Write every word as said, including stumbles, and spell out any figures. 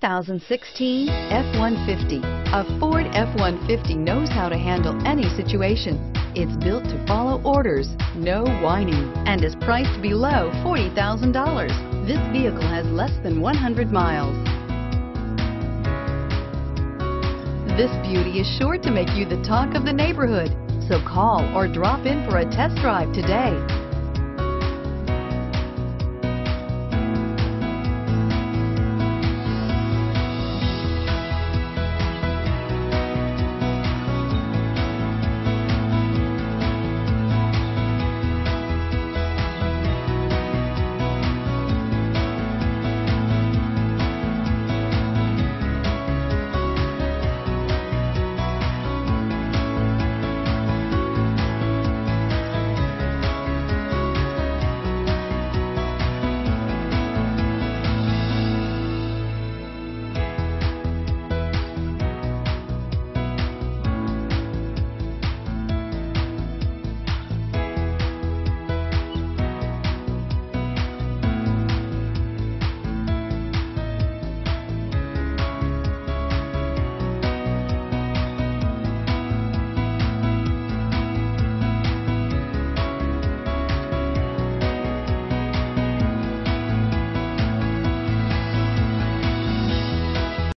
thousand sixteen F one fifty. A Ford F one fifty knows how to handle any situation. It's built to follow orders, no whining, and is priced below forty thousand dollars. This vehicle has less than one hundred miles. This beauty is sure to make you the talk of the neighborhood. So call or drop in for a test drive today.